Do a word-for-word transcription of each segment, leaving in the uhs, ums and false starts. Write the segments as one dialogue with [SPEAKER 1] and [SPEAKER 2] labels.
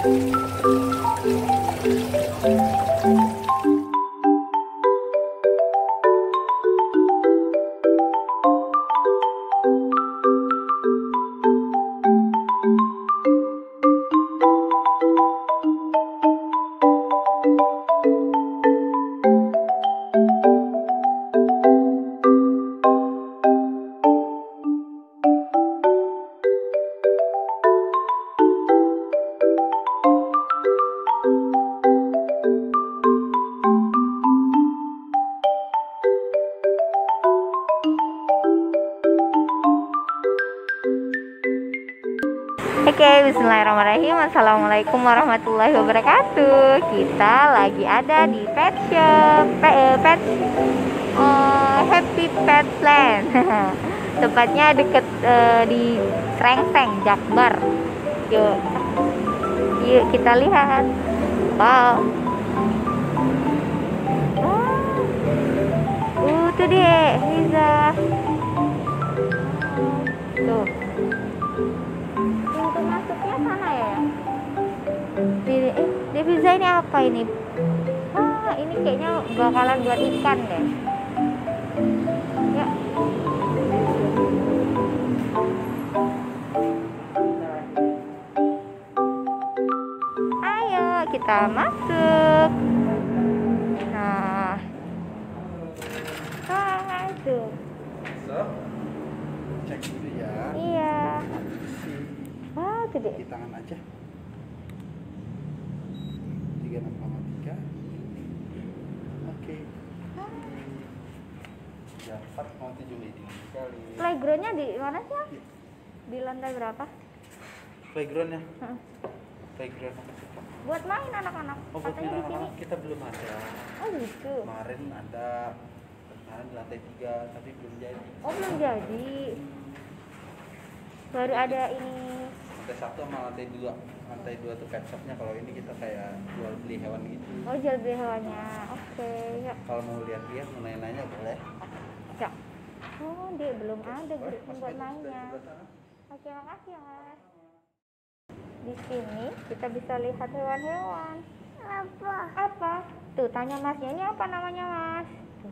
[SPEAKER 1] Oke, bismillahirrahmanirrahim. Assalamualaikum warahmatullahi wabarakatuh. Kita lagi ada di pet shop, pet, pet uh, Happy Pet Land. Tempatnya deket uh, di Srengseng, Jakbar. Yuk, yuk kita lihat. Wow. Uh, tuh deh, Riza. Tuh. Pintu masuknya sana ya. Di, eh, Deviza ini apa ini? Ah, ini kayaknya bakalan buat ikan deh. Ya. Ayo kita masuk. Nah. Ah, tuh.
[SPEAKER 2] Cek dulu ya.
[SPEAKER 1] Iya. Wah, gede.
[SPEAKER 2] Di tangan aja. tiga enam koma tiga. Oke. Ya, empat koma tujuh ini kali.
[SPEAKER 1] Playgroundnya di mana sih? Di lantai berapa?
[SPEAKER 2] Playgroundnya?
[SPEAKER 1] Heeh.
[SPEAKER 2] Playground.
[SPEAKER 1] Buat main anak-anak.
[SPEAKER 2] Oh, buat
[SPEAKER 1] Katanya
[SPEAKER 2] main
[SPEAKER 1] di sini.
[SPEAKER 2] anak-anak kita belum ada.
[SPEAKER 1] Oh, gitu.
[SPEAKER 2] Kemarin ada, kemarin di lantai tiga, tapi belum jadi.
[SPEAKER 1] Oh, belum jadi. Baru ada ini.
[SPEAKER 2] Lantai satu sama lantai dua. Lantai dua tuh pet shopnya. Kalau ini kita kayak jual beli hewan gitu.
[SPEAKER 1] Oh, jual beli hewannya. Oke, ya.
[SPEAKER 2] Kalau mau lihat-lihat, mau nanya-nanya boleh.
[SPEAKER 1] Ya. Oh, dia belum ada
[SPEAKER 2] Oh,
[SPEAKER 1] grup
[SPEAKER 2] Mas
[SPEAKER 1] buat
[SPEAKER 2] Fedy
[SPEAKER 1] mainnya.
[SPEAKER 2] sudah di sana?
[SPEAKER 1] Oke, makasih ya, Mas. Di sini kita bisa lihat hewan-hewan. Apa? Apa? Tuh, tanya Masnya, ini apa namanya, Mas?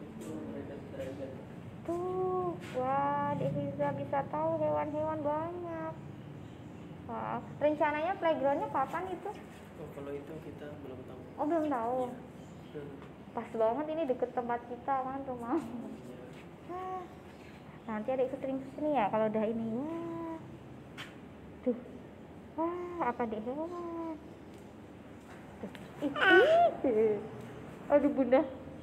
[SPEAKER 1] Tuh, wah, Deviza bisa tahu hewan-hewan banyak. Wah, rencananya playgroundnya kapan itu?
[SPEAKER 3] Oh, kalau itu kita belum tahu.
[SPEAKER 1] Oh, belum tahu.
[SPEAKER 3] Hmm.
[SPEAKER 1] Pas banget ini deket tempat kita kan rumah. Hah, nanti ada ikut sering kesini ya kalau udah ini. Wah, tuh, wah, apa deh hewan? Tuh. Ih, ih. Aduh bunda.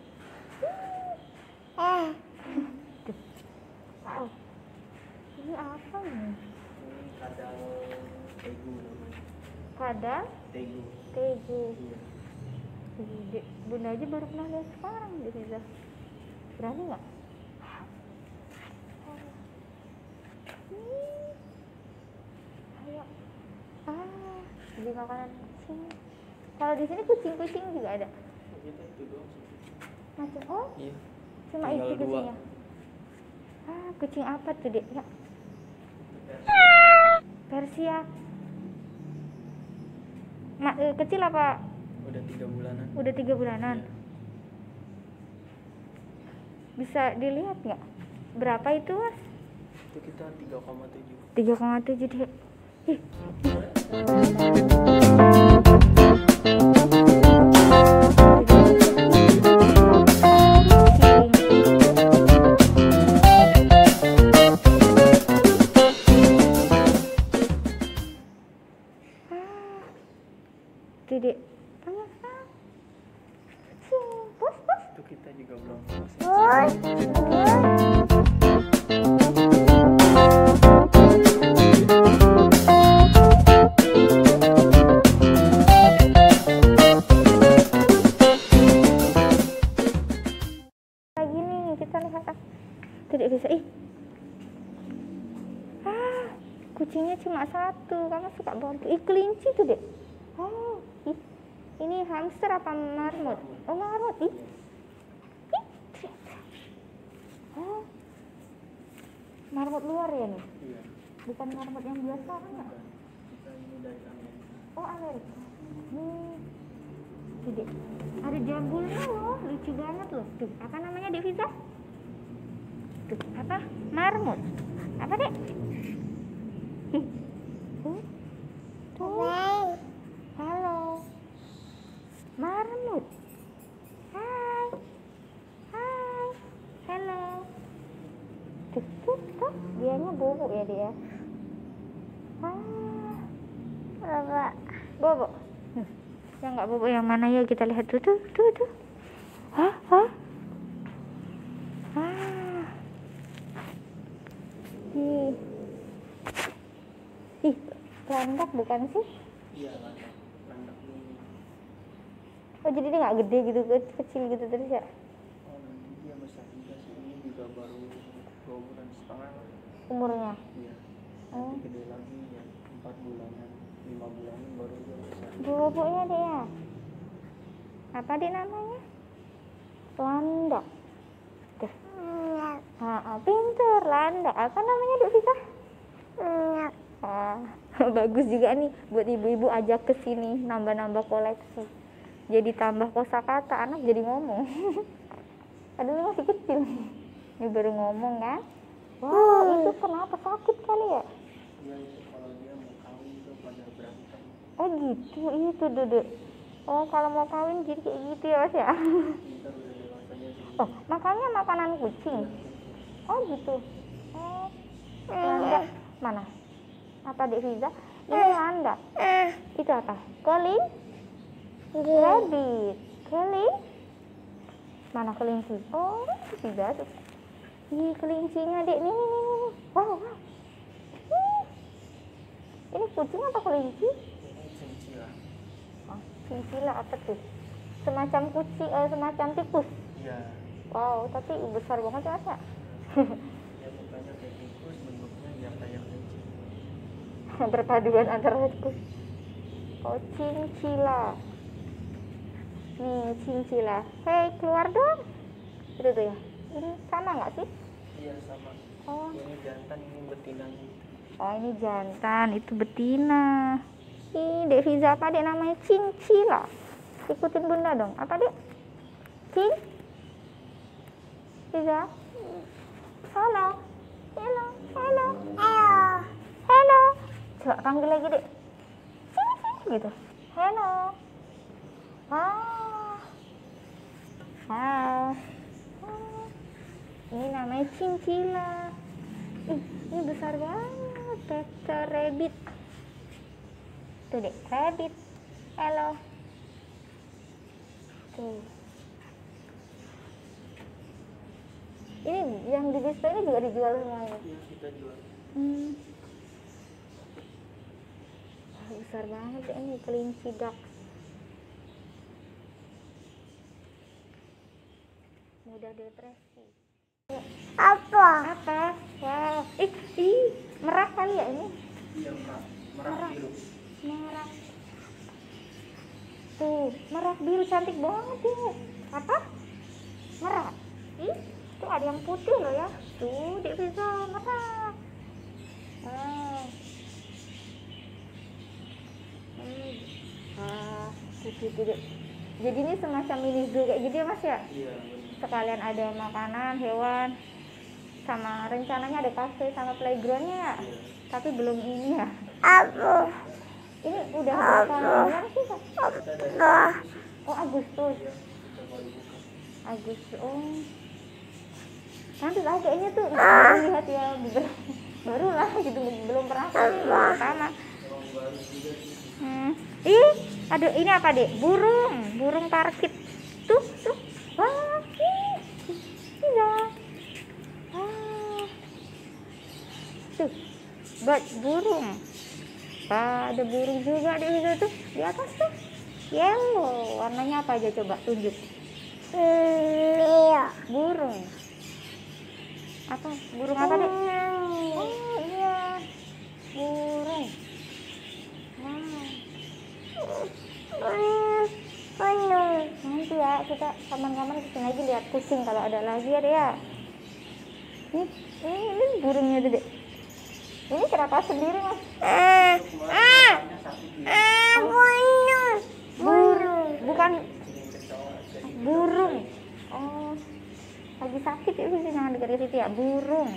[SPEAKER 1] Ah, tuh. Wow. Ini apa ini?
[SPEAKER 3] Ini kadal tegu namanya.
[SPEAKER 1] Kadal
[SPEAKER 3] Tegu.
[SPEAKER 1] tegu.
[SPEAKER 3] Iya.
[SPEAKER 1] Ih, bunda aja baru pernah lihat sekarang di Riza. Berani nggak? Ayo. Ah, beli makanan kucing. Kalau di sini kucing-kucing juga ada.
[SPEAKER 3] Kita itu doang sih.
[SPEAKER 1] Macam oh,
[SPEAKER 3] Iya.
[SPEAKER 1] cuma
[SPEAKER 3] Tinggal
[SPEAKER 1] itu
[SPEAKER 3] dua.
[SPEAKER 1] kucingnya. Ah, kucing apa tuh, Dek? Ya. Persia. Ma, eh, kecil apa?
[SPEAKER 3] Udah tiga bulanan.
[SPEAKER 1] Udah tiga bulanan.
[SPEAKER 3] Iya.
[SPEAKER 1] Bisa dilihat nggak? Berapa itu, Mas?
[SPEAKER 3] Itu kita tiga koma tujuh.
[SPEAKER 1] tiga koma tujuh, Dek. Ih. Dek, tanya ah. Kucing, bos, bos.
[SPEAKER 3] Itu kita juga belum.
[SPEAKER 1] Bos. Lagi nih kita lihat ah. Tidak bisa ih. Ah, kucingnya cuma satu. Kamu suka bantu. Ih, kelinci tuh, Dek. Oh, ih. Ini hamster apa marmut? Oh, marmut. Ih. Ih. Oh. Marmut luar ya nih?
[SPEAKER 3] Iya.
[SPEAKER 1] Bukan marmut yang biasa kan ya?
[SPEAKER 3] Kita ini dari Amerika.
[SPEAKER 1] Oh, Amerika. Hmm. Tuh, Dek. Ada jambulnya loh, lucu banget loh. Tuh, apa namanya Dek Fiza? Tuh, apa? Marmut. Apa Dek? Ih. Tuh. Tuh. Halo. Marmut. Hai. Hai. Halo. Tuh, tuh, tuh. Dianya bobo ya dia. Ah. Bobo. Bobo. Hmm. Yang nggak bobo yang mana ya, kita lihat tuh, tuh, tuh, tuh. Hah? Hah? Ah. Ih. Ih, landak bukan sih?
[SPEAKER 3] Iya, landak. Landak ini.
[SPEAKER 1] Oh, jadi dia nggak gede gitu, ke- kecil gitu terus ya?
[SPEAKER 3] Oh, nanti dia besar juga sih. Ini juga baru dua bulan setengah lah.
[SPEAKER 1] Umurnya?
[SPEAKER 3] Iya.
[SPEAKER 1] Oh.
[SPEAKER 3] Nanti gede lagi ya. Empat bulanan, lima bulanan baru dia besar.
[SPEAKER 1] Bobonya deh ya. Apa deh namanya? Landak. Tuh. Ah, ah, pinter landak. Apa namanya Dek Vika? Ah, bagus juga nih buat ibu-ibu ajak ke sini nambah-nambah koleksi. Jadi tambah kosakata, anak jadi ngomong. Aduh, masih kecil. Ini baru ngomong kan? Wah, itu kenapa sakit kali ya?
[SPEAKER 3] Iya, itu kalau dia mau kawin tuh pada berantem.
[SPEAKER 1] Oh gitu, itu Duduk. Oh, kalau mau kawin jadi kayak gitu ya Mas ya?
[SPEAKER 3] Ntar udah dewasanya segini.
[SPEAKER 1] Oh, makannya makanan kucing? Oh gitu. Oh, landak mana? Apa Dek Fiza? Ini landak. Itu apa? Keling? Rabbit. Keling? Mana kelinci? Oh, Fiza suka. Ih, kelincinya Dek. Nih, nih, nih, nih. Wow, wow. Ih. Ini kucing atau kelinci?
[SPEAKER 3] Ini chinchilla.
[SPEAKER 1] Oh, chinchilla apa tuh? Semacam kucing, eh, semacam tikus.
[SPEAKER 3] Iya.
[SPEAKER 1] Wow, tapi besar banget ya Mas ya?
[SPEAKER 3] Ya mukanya kayak tikus, bentuknya ya kayak kelinci.
[SPEAKER 1] Perpaduan antara tikus. Oh, chinchilla. Nih, chinchilla. Hei, keluar dong. Itu tuh ya. Ini sama nggak sih?
[SPEAKER 3] Iya sama.
[SPEAKER 1] Oh.
[SPEAKER 3] Ini jantan, ini betinanya.
[SPEAKER 1] Oh, ini jantan, itu betina. Ih, Dek Fiza apa Dek namanya? Chinchilla. Ikutin Bunda dong. Apa Dek? Cing? Fiza? Halo. Halo. Halo. Halo. Halo. Coba panggil lagi Dek. Sini, sini gitu. Halo. Ah. Ah. Ah. Ini namanya chinchilla. Ih, ini besar banget. Peter rabbit. Tuh Dek, rabbit. Halo. Tuh. Ini yang di display ini juga dijual semuanya.
[SPEAKER 3] Iya, kita jual.
[SPEAKER 1] Hmm. Wah, besar banget ya ini kelinci duck. Mudah depresi. Apa? Apa? Wow. Ih, ih, merah kali ya ini?
[SPEAKER 3] Iya, Kak. Merah
[SPEAKER 1] Merah.
[SPEAKER 3] biru.
[SPEAKER 1] Merah. Tuh, merah biru cantik banget ya. Apa? Merah. Ih, tuh ada yang putih loh ya. Tuh, Dek Fiza merah. Ah. Hmm. Ah, putih tuh Dek. Jadi ini semacam mini zoo kayak gitu ya Mas ya?
[SPEAKER 3] Iya, benar.
[SPEAKER 1] Sekalian ada makanan, hewan, sama rencananya ada cafe sama playgroundnya ya?
[SPEAKER 3] Iya.
[SPEAKER 1] Tapi belum ini ya. Apa? Ini udah berapa bulan sih Kak?
[SPEAKER 3] Kita dari
[SPEAKER 1] Oh, Agustus.
[SPEAKER 3] Iya, kita baru buka.
[SPEAKER 1] Agustus. Oh. Nanti lah kayaknya tuh baru lihat ya, baru, baru lah gitu, belum pernah sih pertama.
[SPEAKER 3] Emang baru juga sih.
[SPEAKER 1] Hmm. Ih, aduh ini apa Dek? Burung, burung parkit. Tuh, tuh. Wah, ih. Iya. Ah. Tuh, bird, burung. Wah, ada burung juga di situ tuh, di atas tuh. Yellow, warnanya apa aja coba tunjuk. Iya. Burung. Apa? Burung apa Dek? Oh iya, burung. Wow. Nanti ya kita kapan-kapan kesini lagi lihat kucing kalau ada lagi ya Dek ya. Ini, ini, ini burungnya tuh Dek. Ini kenapa sendiri Mas?
[SPEAKER 3] Kemarin makannya satu kilo.
[SPEAKER 1] Oh. sakit ya, Fiza, jangan dekat situ ya. Burung.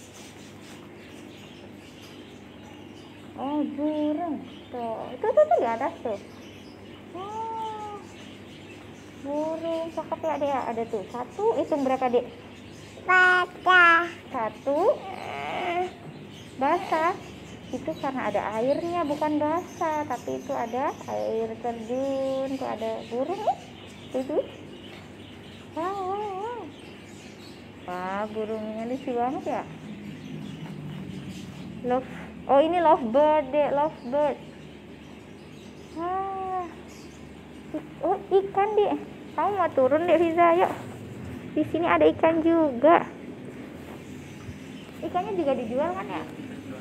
[SPEAKER 1] Oh, burung. Tuh, itu tuh, tuh di atas tuh. Oh, burung. Cakep ya, Dek. Ada tuh. Satu, hitung berapa, Dek? Basah. Satu. Basah. Itu karena ada airnya, bukan basah. Tapi itu ada air terjun. Tuh ada burung ya. Tuh, tuh. Wow, wow, wow. Wah, burungnya lucu banget ya. Love. Oh, ini lovebird, Dek, lovebird. Wah. Oh, ikan, Dek. Kamu mau turun, Dek Fiza? Yuk. Di sini ada ikan juga. Ikannya juga dijual kan ya?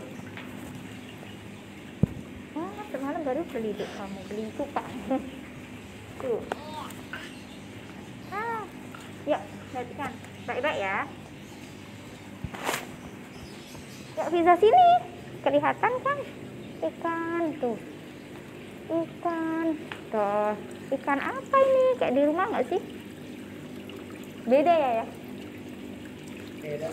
[SPEAKER 1] Ah, semalam baru beli, Dek. Kamu beli suka. Tuh. Ah. Yuk, lihat ikan. Baik-baik ya. Yuk, Fiza sini. Kelihatan kan ikan tuh, ikan tuh, ikan apa ini? Kayak di rumah nggak sih? Beda ya ya?
[SPEAKER 3] Beda.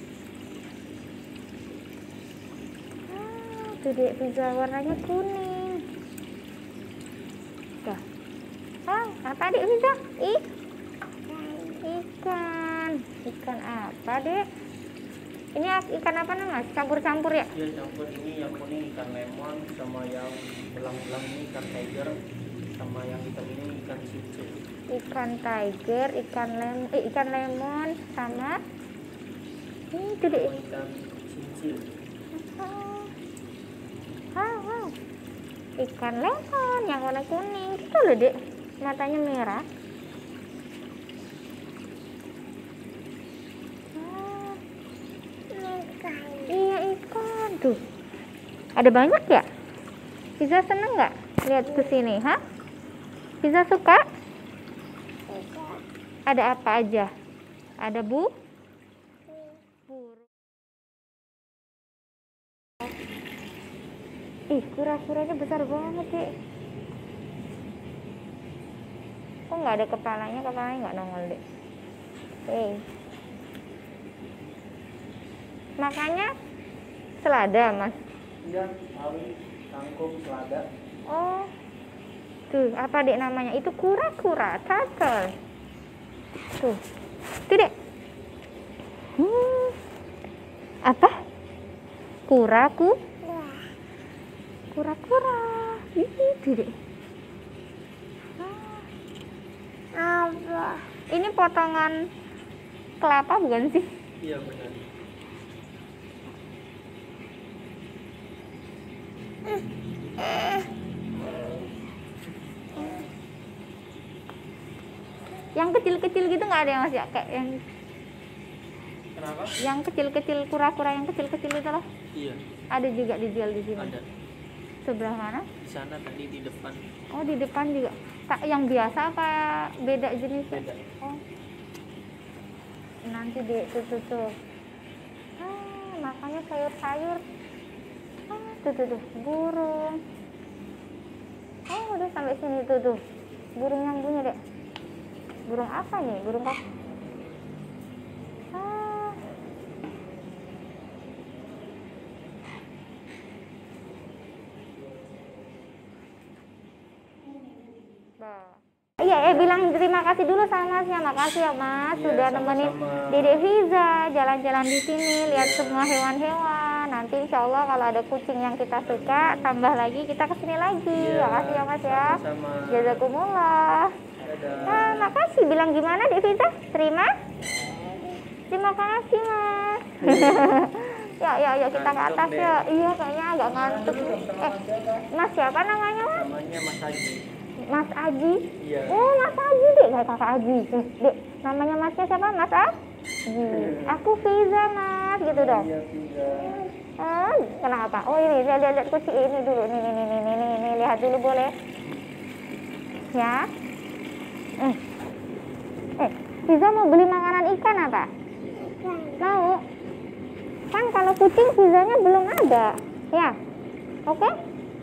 [SPEAKER 1] Ah, tuh Dek Fiza, warnanya kuning. Tuh. Ah, apa Dek Fiza? Ih, ikan, ikan apa Dek? Ini ikan apa namanya? Campur-campur ya?
[SPEAKER 3] Iya, campur. Ini yang kuning ikan lemon, sama yang belang-belang ini ikan tiger, sama yang hitam ini ikan cincin.
[SPEAKER 1] Ikan tiger, ikan lemon, eh, ikan lemon sama ini itu deh.
[SPEAKER 3] Sama ikan cincin.
[SPEAKER 1] Oh. Ah, wow. Ikan lemon yang warna kuning. Itu loh, Dek. Matanya merah. Iya, ikan tuh. Ada banyak ya? Fiza seneng nggak lihat ke sini, ha? Fiza suka? Ada apa aja? Ada bu? Burung. Ih, kura-kuranya besar banget, Dek. Kok nggak ada kepalanya? Kepalanya nggak nongol, Dek. Hei. Makanya selada, Mas.
[SPEAKER 3] Iya, sawi, kangkung, selada.
[SPEAKER 1] Oh, tuh apa Dek namanya? Itu kura-kura, turtle. Tuh, tuh Dek. Hmm. Apa? Kura-ku? Kura-kura. Itu Dek. Ah. Apa? Ini potongan kelapa bukan sih?
[SPEAKER 3] Iya, benar.
[SPEAKER 1] Yang kecil-kecil gitu nggak ada ya, Mas ya? Kayak yang
[SPEAKER 3] Kenapa?
[SPEAKER 1] yang kecil-kecil, kura-kura yang kecil-kecil itu loh.
[SPEAKER 3] Iya,
[SPEAKER 1] Ada juga dijual di sini.
[SPEAKER 3] ada.
[SPEAKER 1] Sebelah mana?
[SPEAKER 3] Di sana tadi di depan.
[SPEAKER 1] Oh, di depan juga. Tak yang biasa apa beda jenis?
[SPEAKER 3] Beda.
[SPEAKER 1] Oh. Nanti di tuh tuh, tuh. Ah, makanya sayur-sayur. Ah, tuh tuh tuh, burung. Oh, udah sampai sini tuh tuh. Burung yang bunyi, Dek. Burung apa nih? Burung kok? Ah. Iya, eh bilang terima kasih dulu sama Mas ya. Makasih ya Mas,
[SPEAKER 3] Iya,
[SPEAKER 1] sudah
[SPEAKER 3] sama-sama.
[SPEAKER 1] nemenin Dede Fiza jalan-jalan di sini, lihat semua hewan-hewan. Nanti insya Allah kalau ada kucing yang kita suka, tambah lagi kita kesini lagi.
[SPEAKER 3] Iya,
[SPEAKER 1] Makasih ya Mas ya.
[SPEAKER 3] sama-sama.
[SPEAKER 1] Jazakumullah.
[SPEAKER 3] Dadah.
[SPEAKER 1] Nah, makasih. Bilang gimana Dede Fiza? Terima? Terima kasih Mas. Ya, ya, ya kita ke atas ya. Iya, kayaknya agak ngantuk. Eh, Mas siapa namanya Mas?
[SPEAKER 3] Namanya Mas Haji.
[SPEAKER 1] Mas Aji.
[SPEAKER 3] Iya.
[SPEAKER 1] Oh, Mas Aji, Dek. Kayak kakak Aji. Eh, Dek, namanya Masnya siapa? Mas Aji. Aku Fiza, Mas. Gitu dong.
[SPEAKER 3] Iya, Fiza.
[SPEAKER 1] Oh, kenapa? Oh, ini lihat lihat kucing ini dulu. Nih, nih, nih, nih, nih, nih, nih. Lihat dulu boleh? Ya. Eh. Eh, Fiza mau beli makanan ikan apa? Mau. Kan kalau kucing Fizanya belum ada. Ya. Oke?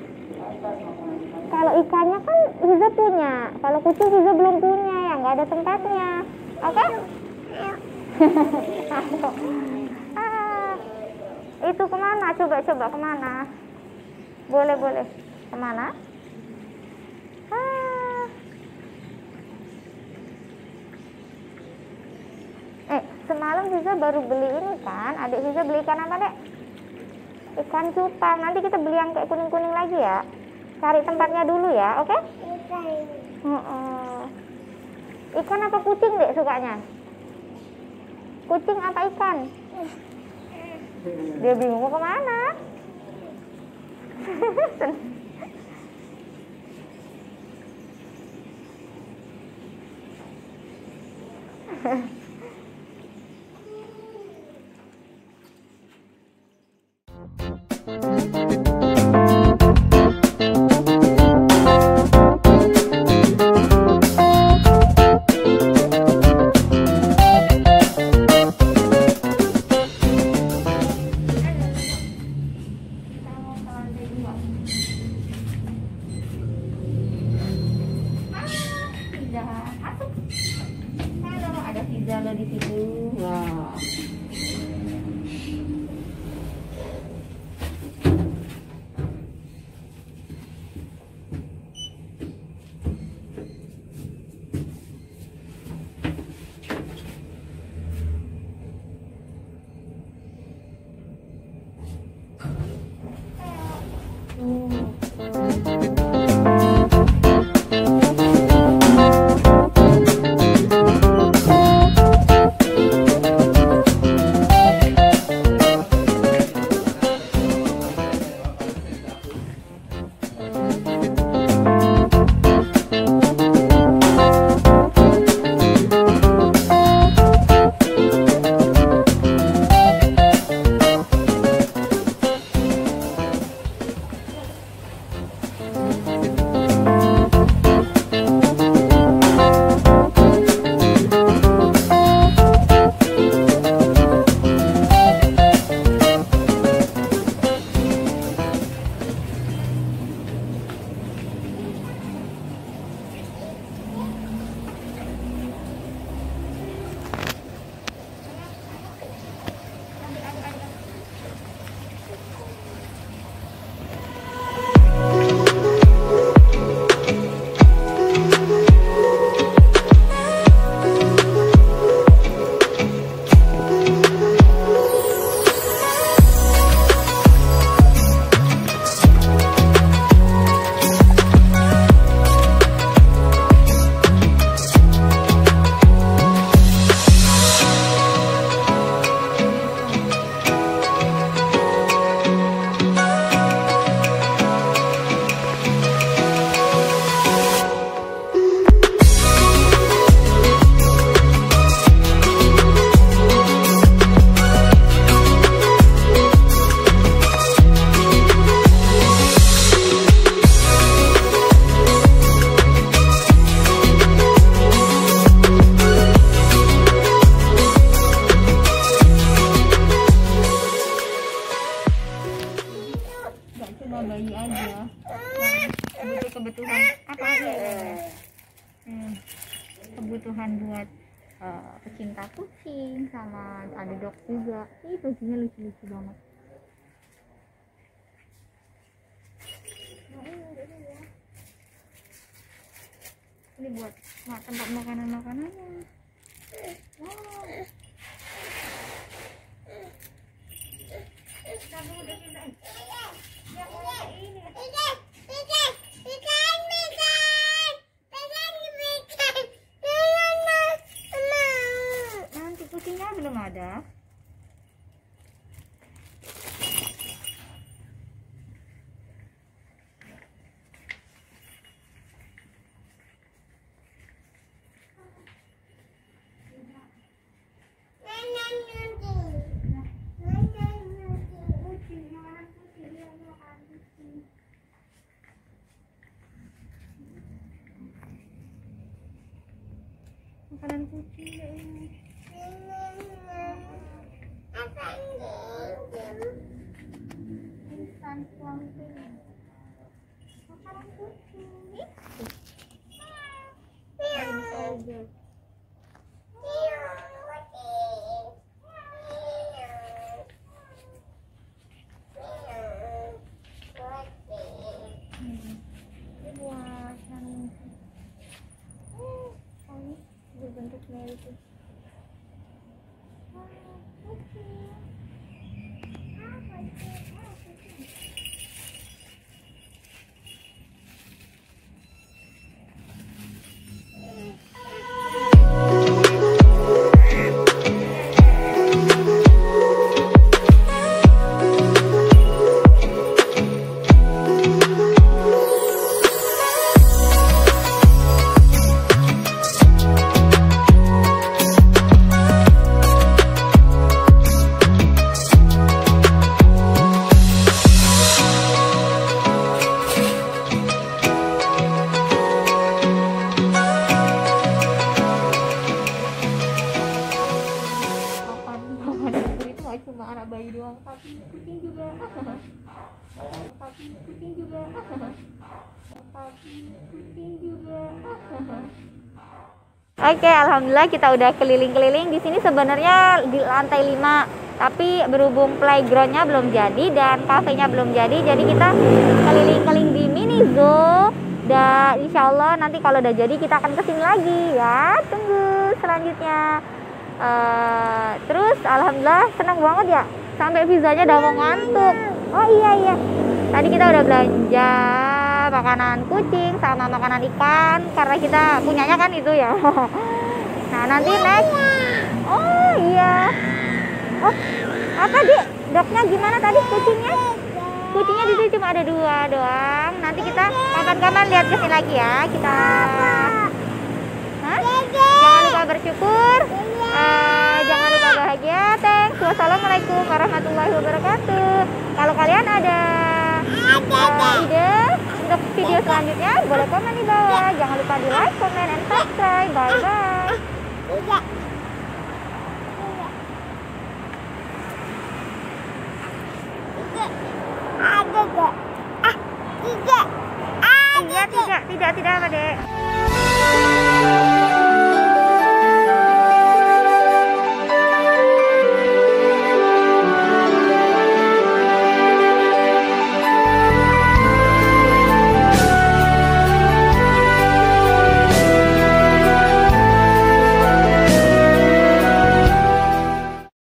[SPEAKER 1] Kalau ikannya kan Fiza punya. Kalau kucing Fiza belum punya, ya nggak ada tempatnya. Oke? Ah, itu kemana? Coba coba kemana? Boleh boleh. Kemana? Ah. Eh, semalam Ziza baru beli ini kan? Adik Ziza beli ikan apa, Dek? Ikan cupang. Nanti kita beli yang kayak kuning-kuning lagi ya. Cari tempatnya dulu ya, oke? Okay? Uh -uh. Ikan apa kucing, Dek, sukanya? Kucing apa ikan? Dia bingung mau kemana. Ada di situ. Wah. kebutuhan buat uh, pecinta kucing, sama ada dog juga. Ih, bajunya lucu-lucu banget. Ini buat tempat makanan-makanannya. Wow. Kamu udah pindah. Ya, ini. Nanti kucingnya belum ada. Makanan kucing ya ini. Instan pumpkin. Makanan kucing. Ini aja. yang oh ini berbentuk meli tuh. Cuma anak bayi doang, tapi kucing juga. Tapi kucing juga. Tapi kucing juga. Oke, alhamdulillah kita udah keliling-keliling. Di sini sebenarnya di lantai lima, tapi berhubung playgroundnya belum jadi dan kafenya belum jadi, jadi kita keliling-keliling di mini zoo. Dan insya Allah nanti kalau udah jadi kita akan kesini lagi ya. Tunggu selanjutnya. Uh, terus alhamdulillah senang banget ya, sampai pizzanya udah mau ngantuk. Oh iya iya, tadi kita udah belanja makanan kucing sama makanan ikan karena kita punyanya kan itu ya. Nah nanti next. Oh iya. Oh apa Dik, doknya gimana tadi kucingnya? Kucingnya di sini cuma ada dua doang. Nanti kita kapan-kapan lihat kesini lagi ya kita. Hah? Jangan lupa bersyukur. Uh, jangan lupa bahagia. Thanks. Wassalamualaikum warahmatullahi wabarakatuh. Kalau kalian ada uh, ide untuk video selanjutnya, boleh komen di bawah. Jangan lupa di like, comment, and subscribe. Bye bye. Iya, tidak, tidak, tidak apa, Dek.